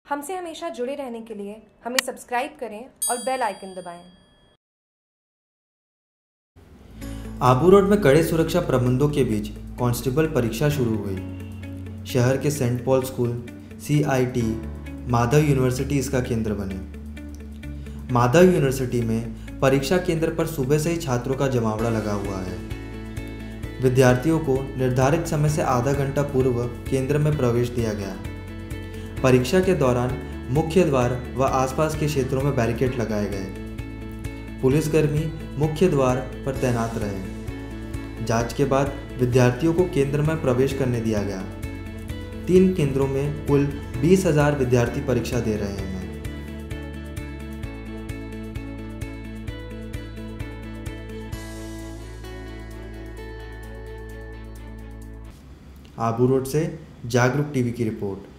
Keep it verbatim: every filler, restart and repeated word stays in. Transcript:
हमसे हमेशा जुड़े रहने के लिए हमें सब्सक्राइब करें और बेल आइकन दबाएं। आबू रोड में कड़े सुरक्षा प्रबंधों के बीच कांस्टेबल परीक्षा शुरू हुई। शहर के Saint Paul school, C I T, Madhav university इसका केंद्र बने। माधव यूनिवर्सिटी में परीक्षा केंद्र पर सुबह से ही छात्रों का जमावड़ा लगा हुआ है। विद्यार्थियों को निर्धारित समय से आधा घंटा पूर्व केंद्र में प्रवेश दिया गया। परीक्षा के दौरान मुख्य द्वार व आसपास के क्षेत्रों में बैरिकेड लगाए गए। पुलिसकर्मी मुख्य द्वार पर तैनात रहे। जांच के बाद विद्यार्थियों को केंद्र में प्रवेश करने दिया गया। तीन केंद्रों में कुल बीस हजार विद्यार्थी परीक्षा दे रहे हैं। आबू रोड से जागरूक टीवी की रिपोर्ट।